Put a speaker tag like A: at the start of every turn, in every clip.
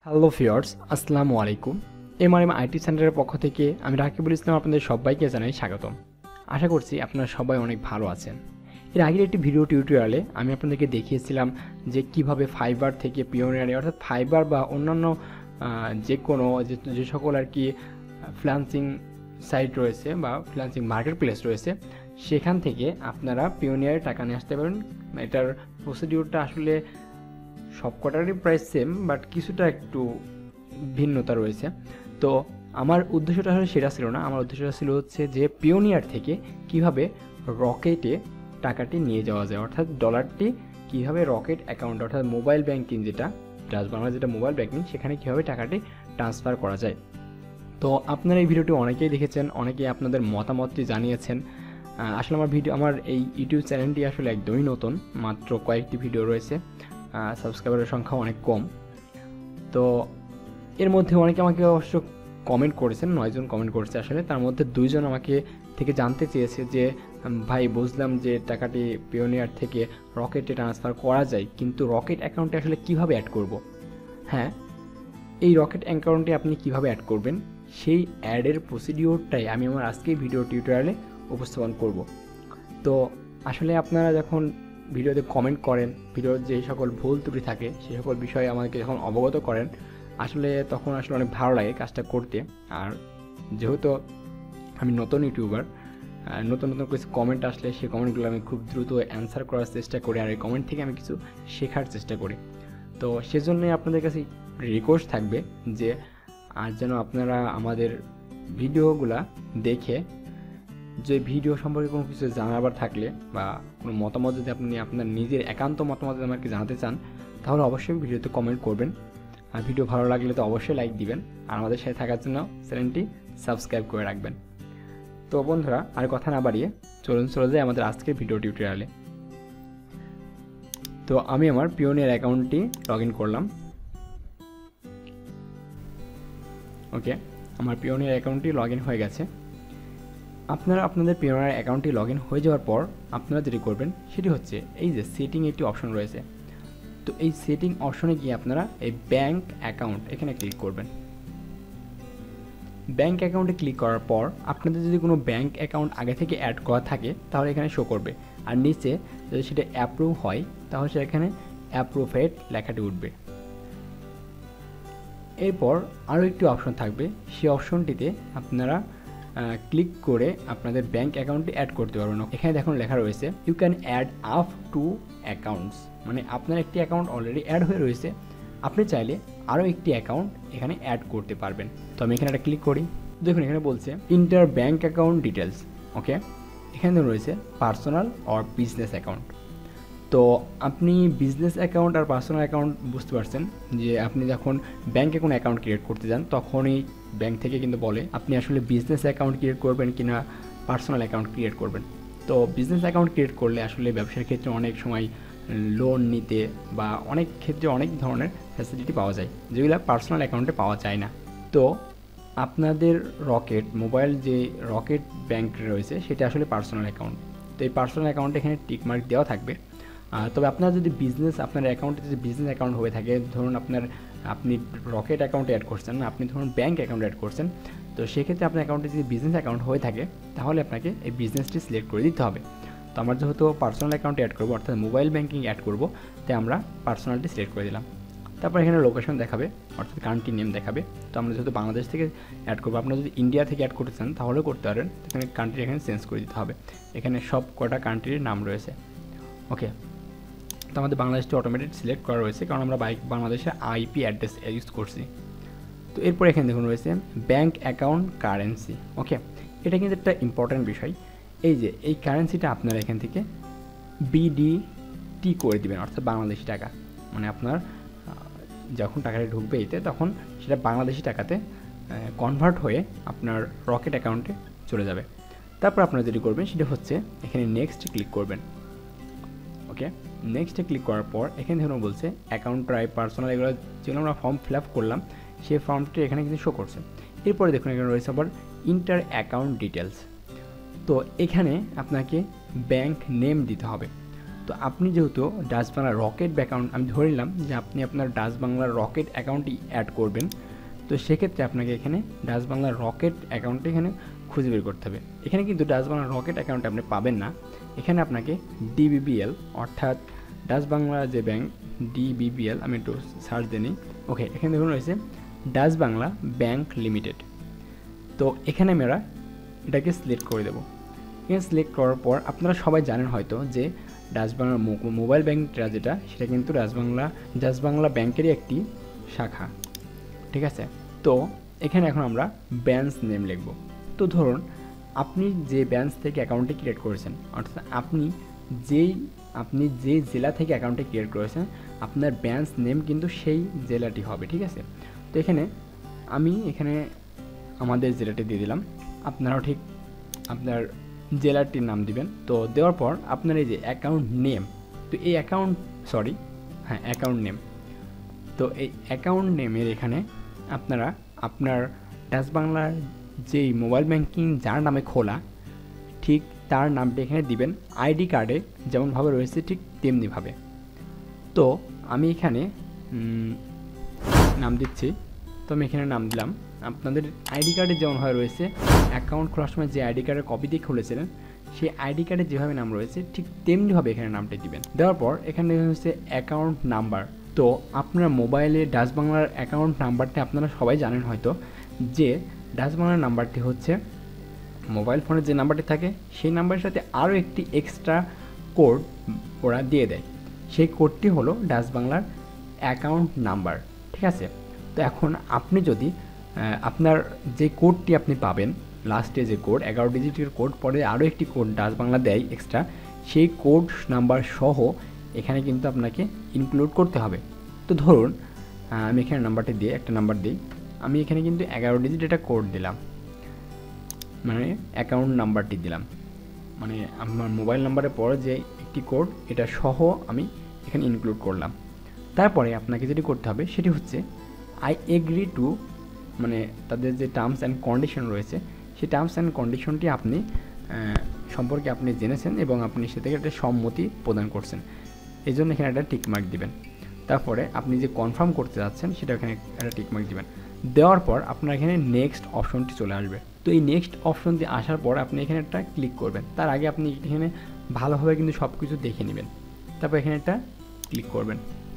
A: Hello viewers, আসসালামু আলাইকুম। MRM-IT সেন্টারের পক্ষ থেকে আমি রাকিবুল ইসলাম আপনাদের সবাইকে জানাই স্বাগতম। আশা করছি আপনারা সবাই অনেক ভালো আছেন। এর আগের একটি ভিডিও টিউটোরিয়ালে আমি আপনাদেরকে দেখিয়েছিলাম যে কিভাবে ফাইবার থেকে পিওনিয়ারে অর্থাৎ ফাইবার বা অন্যান্য যে কোনো যে সকল আর কি ফ্রিল্যান্সিং সাইট রয়েছে বা ফ্রিল্যান্সিং মার্কেট প্লেস রয়েছে সেখান থেকে আপনারা পিওনিয়ারে টাকা নিয়ে আসতে পারেন। এটার প্রসিডিউরটা আসলে সবকটারই প্রায় সেম, বাট কিছুটা একটু ভিন্নতা রয়েছে। তো আমার উদ্দেশ্যটা আসলে সেটা ছিল না। আমার উদ্দেশ্যটা ছিল হচ্ছে যে পিওনিয়ার থেকে কিভাবে রকেটে টাকাটি নিয়ে যাওয়া যায়, অর্থাৎ ডলারটি কিভাবে রকেট অ্যাকাউন্ট অর্থাৎ মোবাইল ব্যাংকিং যেটা বাংলা যেটা মোবাইল ব্যাংকিং সেখানে কিভাবে টাকাটি ট্রান্সফার করা যায়। তো আপনারা এই ভিডিওটি অনেকেই দেখেছেন, অনেকেই আপনাদের মতামতটি জানিয়েছেন। আসলে আমার এই ইউটিউব চ্যানেলটি আসলে একদমই নতুন, মাত্র কয়েকটি ভিডিও রয়েছে, সাবস্ক্রাইবারের সংখ্যা অনেক কম। তো এর মধ্যে অনেকে আমাকে অবশ্য কমেন্ট করেছেন, 9 জন কমেন্ট করেছে আসলে, তার মধ্যে 2 জন আমাকে থেকে জানতে চেয়েছে যে ভাই বুঝলাম যে টাকাটি পিওনিয়ার থেকে রকেটে ট্রান্সফার করা যায়, কিন্তু রকেট অ্যাকাউন্টে আসলে কিভাবে অ্যাড করব। হ্যাঁ, এই রকেট অ্যাকাউন্টে আপনি কিভাবে অ্যাড করবেন সেই অ্যাডের প্রসিডিওরটাই আমি আমার আজকের ভিডিও টিউটোরিয়ালে উপস্থাপন করব। তো আসলে আপনারা যখন ভিডিওতে কমেন্ট করেন, ভিডিওর যে সকল ভুল ত্রুটি থাকে সেই সকল বিষয়ে আমাদেরকে যখন অবগত করেন, আসলে তখন আসলে অনেক ভালো লাগে কাজটা করতে। আর যেহেতু আমি নতুন ইউটিউবার, নতুন নতুন কিছু কমেন্ট আসলে সেই কমেন্টগুলো আমি খুব দ্রুত অ্যান্সার করার চেষ্টা করি, আর এই কমেন্ট থেকে আমি কিছু শেখার চেষ্টা করি। তো সেজন্যই আপনাদের কাছে রিকোয়েস্ট থাকবে যে আর যেন আপনারা আমাদের ভিডিওগুলা দেখে যে ভিডিও সম্পর্কে কোনো কিছু জানাবার থাকলে বা কোনো মতামত যদি আপনি আপনার নিজের একান্ত মতামত যদি আমাকে জানাতে চান, তাহলে অবশ্যই ভিডিওতে কমেন্ট করবেন। আর ভিডিও ভালো লাগলে তো অবশ্যই লাইক দিবেন, আর আমাদের সাথে থাকার জন্য চ্যানেলটি সাবস্ক্রাইব করে রাখবেন। তো বন্ধুরা, আর কথা না বাড়িয়ে চলে যাই আমাদের আজকের ভিডিও টিউটোরিয়ালে। তো আমি আমার পিওনিয়ার অ্যাকাউন্টটি লগ ইন করলাম। ওকে, আমার পিওনিয়ার অ্যাকাউন্টটি লগ ইন হয়ে গেছে। আপনারা আপনাদের পিওনিয়ার অ্যাকাউন্টটি লগ ইন হয়ে যাওয়ার পর আপনারা যেটি করবেন সেটি হচ্ছে এই যে সেটিং একটি অপশন রয়েছে। তো এই সেটিং অপশনে গিয়ে আপনারা এই ব্যাংক অ্যাকাউন্ট এখানে ক্লিক করবেন। ব্যাংক অ্যাকাউন্টে ক্লিক করার পর আপনাদের যদি কোনো ব্যাংক অ্যাকাউন্ট আগে থেকে অ্যাড করা থাকে তাহলে এখানে শো করবে, আর নিচে যদি সেটা অ্যাপ্রুভ হয় তাহলে সেখানে অ্যাপ্রুভেড লেখাটি উঠবে। এরপর আরও একটি অপশন থাকবে, সেই অপশনটিতে আপনারা ক্লিক করে আপনাদের ব্যাংক অ্যাকাউন্টে অ্যাড করতে পারবেন। এখানে দেখুন লেখা রয়েছে you can add up to accounts, মানে আপনার একটি অ্যাকাউন্ট অলরেডি অ্যাড হয়ে রয়েছে, আপনি চাইলে আরও একটি অ্যাকাউন্ট এখানে অ্যাড করতে পারবেন। তো আমি এখানে একটা ক্লিক করি। দেখুন এখানে বলছে inter bank account details. Okay, এখানে রয়েছে পার্সোনাল অর বিজনেস অ্যাকাউন্ট। তো আপনি বিজনেস অ্যাকাউন্ট আর পার্সোনাল অ্যাকাউন্ট বুঝতে পারছেন যে আপনি যখন ব্যাংকে কোনো অ্যাকাউন্ট ক্রিয়েট করতে যান তখনই ব্যাংক থেকে কিন্তু বলে আপনি আসলে বিজনেস অ্যাকাউন্ট ক্রিয়েট করবেন কিনা পার্সোনাল অ্যাকাউন্ট ক্রিয়েট করবেন। তো বিজনেস অ্যাকাউন্ট ক্রিয়েট করলে আসলে ব্যবসার ক্ষেত্রে অনেক সময় লোন নিতে বা অনেক ক্ষেত্রে অনেক ধরনের ফ্যাসিলিটি পাওয়া যায় যেগুলো পার্সোনাল অ্যাকাউন্টে পাওয়া যায় না। তো আপনাদের রকেট মোবাইল যে রকেট ব্যাংক রয়েছে সেটা আসলে পার্সোনাল অ্যাকাউন্ট। তো এই পার্সোনাল অ্যাকাউন্টে এখানে টিকমার্ক দেওয়া থাকবে। তবে আপনার যদি আপনার অ্যাকাউন্টে যদি বিজনেস অ্যাকাউন্ট হয়ে থাকে, ধরুন আপনি রকেট অ্যাকাউন্টে অ্যাড করছেন না, আপনি ধরুন ব্যাংক অ্যাকাউন্ট অ্যাড করছেন, তো সেক্ষেত্রে আপনার অ্যাকাউন্টে যদি বিজনেস অ্যাকাউন্ট হয়ে থাকে তাহলে আপনাকে এই বিজনেসটি সিলেক্ট করে দিতে হবে। তো আমরা যেহেতু পার্সোনাল অ্যাকাউন্টে অ্যাড করবো অর্থাৎ মোবাইল ব্যাংকিং অ্যাড করবো, তাই আমরা পার্সোনালটি সিলেক্ট করে দিলাম। তারপর এখানে লোকেশন দেখাবে অর্থাৎ কান্ট্রি নেম দেখাবে। তো আমরা যেহেতু বাংলাদেশ থেকে অ্যাড করবো, আপনারা যদি ইন্ডিয়া থেকে অ্যাড করতে চান তাহলেও করতে পারেন। এখানে কান্ট্রি এখানে চেঞ্জ করে দিতে হবে। এখানে সব কটা কান্ট্রির নাম রয়েছে। ওকে, তো আমাদের বাংলাদেশটি অটোমেটিক সিলেক্ট করা রয়েছে কারণ আমরা বাংলাদেশের আইপি অ্যাড্রেস ইউজ করছি। তো এরপর এখানে দেখুন রয়েছে ব্যাংক অ্যাকাউন্ট কারেন্সি। ওকে, এটা কিন্তু একটা ইম্পর্ট্যান্ট বিষয়। এই যে এই কারেন্সিটা আপনারা এখান থেকে বিডিটি করে দিবেন অর্থাৎ বাংলাদেশি টাকা, মানে আপনার যখন টাকাটা ঢুকবে এতে তখন সেটা বাংলাদেশি টাকাতে কনভার্ট হয়ে আপনার রকেট অ্যাকাউন্টে চলে যাবে। তারপর আপনারা যেটি করবেন সেটা হচ্ছে এখানে নেক্সট ক্লিক করবেন। ওকে, নেক্সটে ক্লিক করার পর এখানে ধরুন বলছে অ্যাকাউন্ট টাইপ পার্সোনাল, এগুলো যেগুলো আমরা ফর্ম ফিল আপ করলাম সেই ফর্মটি এখানে কিন্তু শো করছে। এরপরে দেখুন এখানে রয়েছে আবার ইন্টার অ্যাকাউন্ট ডিটেলস। তো এখানে আপনাকে ব্যাংক নেম দিতে হবে। তো আপনি যেহেতু ডাচ বাংলা রকেট অ্যাকাউন্ট, আমি ধরে নিলাম যে আপনি আপনার ডাচ বাংলার রকেট অ্যাকাউন্টটি অ্যাড করবেন, তো সেক্ষেত্রে আপনাকে এখানে ডাচ বাংলার রকেট অ্যাকাউন্টটি এখানে খুঁজে বের করতে হবে। এখানে কিন্তু ডাচ বাংলার রকেট অ্যাকাউন্ট আপনি পাবেন না, এখানে আপনাকে Dbbl অর্থাৎ ডাচ বাংলা যে ব্যাংক Dbbl, আমি একটু সার্চ দিয়ে নিই। ওকে, এখানে দেখুন রয়েছে ডাচ বাংলা ব্যাংক লিমিটেড। তো এখানে আমরা এটাকে সিলেক্ট করে দেবো। এখানে সিলেক্ট করার পর আপনারা সবাই জানেন হয়তো যে ডাচ বাংলার মোবাইল ব্যাংকটা যেটা, সেটা কিন্তু ডাচ বাংলা ব্যাংকেরই একটি শাখা, ঠিক আছে। তো এখানে এখন আমরা ব্রাঞ্চ নেম লিখব। তো ধরুন আপনি যে ব্রাঞ্চ থেকে অ্যাকাউন্টটি ক্রিয়েট করেছেন, অর্থাৎ আপনি যে জেলা থেকে অ্যাকাউন্টটি ক্রিয়েট করেছেন, আপনার ব্রাঞ্চ নেম কিন্তু সেই জেলাটি হবে, ঠিক আছে। তো আমি এখানে আমাদের জেলাটি দিয়ে দিলাম, আপনারাও ঠিক আপনার জেলাটির নাম দিবেন। তো দেওয়ার পর আপনার এই যে অ্যাকাউন্ট নেম, তো এই অ্যাকাউন্ট নেম, তো এই অ্যাকাউন্ট নেমের এখানে আপনারা আপনার ডাচ বাংলার যেই মোবাইল ব্যাংকিং যার নামে খোলা, ঠিক তার নামটা এখানে দিবেন। আইডি কার্ডে যেমনভাবে রয়েছে ঠিক তেমনিভাবে। তো আমি এখানে নাম দিচ্ছি, তো আমি এখানে নাম দিলাম। আপনাদের আইডি কার্ডে যেমনভাবে রয়েছে, অ্যাকাউন্ট খোলার সময় যে আইডি কার্ডের কপি দিয়ে খুলেছিলেন, সেই আইডি কার্ডে যেভাবে নাম রয়েছে ঠিক তেমনিভাবে এখানে নামটা দিবেন। দেওয়ার পর এখানে হচ্ছে অ্যাকাউন্ট নাম্বার। তো আপনার মোবাইলে ডাচ বাংলার অ্যাকাউন্ট নাম্বারটি আপনারা সবাই জানেন হয়তো, যে ডাচ বাংলার নাম্বারটি হচ্ছে মোবাইল ফোনের যে নাম্বারটি থাকে সেই নাম্বারের সাথে আরও একটি এক্সট্রা কোড ওরা দিয়ে দেয়, সেই কোডটি হলো ডাচ বাংলার অ্যাকাউন্ট নাম্বার, ঠিক আছে। তো এখন আপনি যদি আপনার যে কোডটি আপনি পাবেন, লাস্টে যে কোড 11 ডিজিটের কোড, পরে আরও একটি কোড ডাচ বাংলা দেয় এক্সট্রা, সেই কোড নাম্বার সহ এখানে কিন্তু আপনাকে ইনক্লুড করতে হবে। তো ধরুন আমি এখানে নাম্বারটি দিয়ে একটা নাম্বার দিই, আমি এখানে কিন্তু 11 ডিজিট একটা কোড দিলাম, মানে অ্যাকাউন্ট নাম্বারটি দিলাম, মানে আমার মোবাইল নাম্বারের পরে যে একটি কোড, এটা সহ আমি এখানে ইনক্লুড করলাম। তারপরে আপনাকে যেটি করতে হবে সেটি হচ্ছে আই এগ্রি টু, মানে তাদের যে টার্মস অ্যান্ড কন্ডিশন রয়েছে, সেই টার্মস অ্যান্ড কন্ডিশনটি আপনি সম্পর্কে আপনি জেনেছেন এবং আপনি সে থেকে একটা সম্মতি প্রদান করছেন, এই জন্য এখানে একটা টিকমার্ক দিবেন। তারপরে আপনি যে কনফার্ম করতে যাচ্ছেন সেটা এখানে একটা টিকমার্ক দিবেন। দেওয়ার পর আপনার এখানে নেক্সট অপশনটি চলে আসবে। তো এই নেক্সট অপশনটি আসার পর আপনি এখানে একটা ক্লিক করবেন। তার আগে আপনি এখানে ভালোভাবে কিন্তু সব কিছু দেখে নেবেন, তারপর এখানে একটা ক্লিক করবেন।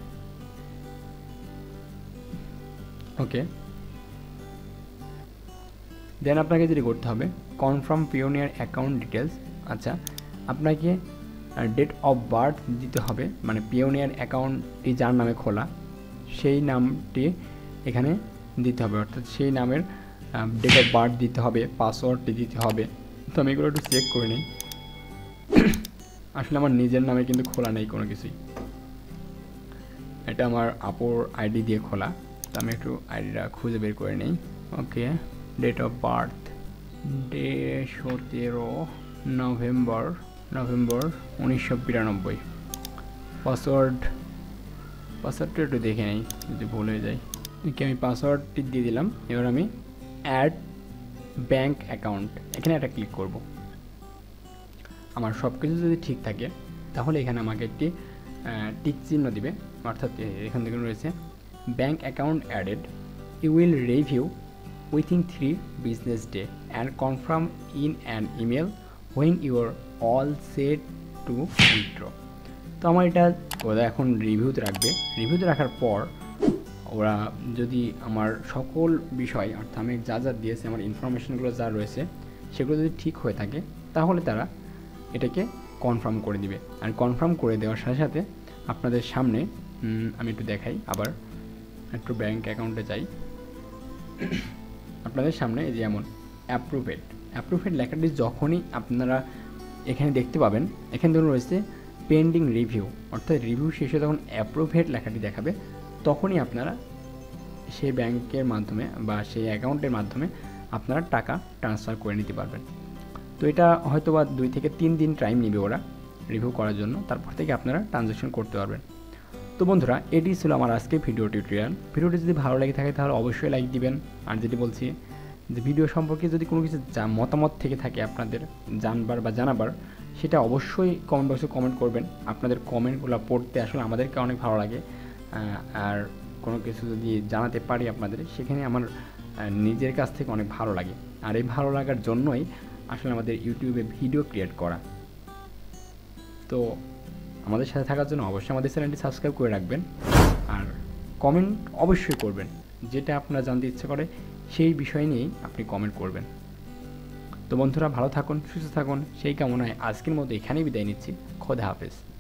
A: ওকে, দেন আপনাকে যেটি করতে হবে কনফার্ম পিওনিয়ার অ্যাকাউন্ট ডিটেলস। আচ্ছা, আপনাকে ডেট অফ বার্থ দিতে হবে, মানে পিওনিয়ার অ্যাকাউন্টটি যার নামে খোলা সেই নামটি এখানে দিতে হবে, অর্থাৎ সেই নামের ডেট অফ বার্থ দিতে হবে, পাসওয়ার্ডটি দিতে হবে। তো আমি এগুলো একটু চেক করে নিই। আসলে আমার নিজের নামে কিন্তু খোলা নেই কোনো কিছুই, এটা আমার আপুর আইডি দিয়ে খোলা। তো আমি একটু আইডিটা খুঁজে বের করে নিই। Okay, date of birth 17 November 1992। পাসওয়ার্ডটা একটু দেখে নেই যদি ভুল হয়ে যায়। ওকে, আমি পাসওয়ার্ডটি দিয়ে দিলাম। এবার আমি অ্যাড ব্যাঙ্ক অ্যাকাউন্ট এখানে একটা ক্লিক করব। আমার সব কিছু যদি ঠিক থাকে তাহলে এখানে আমাকে একটি টিক চিহ্ন দিবে, অর্থাৎ এখান থেকে রয়েছে bank account added, you will review within 3 business days and confirm in an email when you are all set to withdraw। তো আমার এটা ওরা এখন রিভিউতে রাখবে। রিভিউতে রাখার পর ওরা যদি আমার সকল বিষয়, অর্থাৎ আমি যা দিয়েছে, আমার ইনফরমেশনগুলো যা রয়েছে সেগুলো যদি ঠিক হয়ে থাকে তাহলে তারা এটাকে কনফার্ম করে দিবে। আর কনফার্ম করে দেওয়ার সাথে সাথে আপনাদের সামনে আমি একটু দেখাই, আবার একটু ব্যাঙ্ক অ্যাকাউন্টে যাই। আপনাদের সামনে এই যে এমন অ্যাপ্রুভেড লেখাটি যখনই আপনারা এখানে দেখতে পাবেন, এখানে ধরুন রয়েছে পেন্ডিং রিভিউ, অর্থাৎ রিভিউ শেষে যখন অ্যাপ্রুভেড লেখাটি দেখাবে তখনই আপনারা সেই ব্যাংকের মাধ্যমে বা সেই অ্যাকাউন্টের মাধ্যমে আপনারা টাকা ট্রান্সফার করে নিতে পারবেন। তো এটা হয়তো বা 2 থেকে 3 দিন টাইম নেবে ওরা রিভিউ করার জন্য, তারপর থেকে আপনারা ট্রানজ্যাকশন করতে পারবেন। তো বন্ধুরা, এটি ছিল আমার আজকে ভিডিও টিউটোরিয়াল। ভিডিওটি যদি ভালো লেগে থাকে তাহলে অবশ্যই লাইক দিবেন। আর যেটি বলছি যে ভিডিও সম্পর্কে যদি কোনো কিছু মতামত থেকে থাকে আপনাদের জানবার বা জানাবার, সেটা অবশ্যই কমেন্ট বক্সে কমেন্ট করবেন। আপনাদের কমেন্টগুলো পড়তে আসলে আমাদেরকে অনেক ভালো লাগে। আর কোনো কিছু যদি জানাতে পারি আপনাদের, সেখানে আমার নিজের কাছ থেকে অনেক ভালো লাগে। আর এই ভালো লাগার জন্যই আসলে আমাদের ইউটিউবে ভিডিও ক্রিয়েট করা। তো আমাদের সাথে থাকার জন্য অবশ্যই আমাদের চ্যানেলটি সাবস্ক্রাইব করে রাখবেন, আর কমেন্ট অবশ্যই করবেন। যেটা আপনারা জানতে ইচ্ছে করে সেই বিষয় নিয়েই আপনি কমেন্ট করবেন। তো বন্ধুরা, ভালো থাকুন, সুস্থ থাকুন, সেই কামনায় আজকের মতো এখানেই বিদায় নিচ্ছি। খোদা হাফেজ।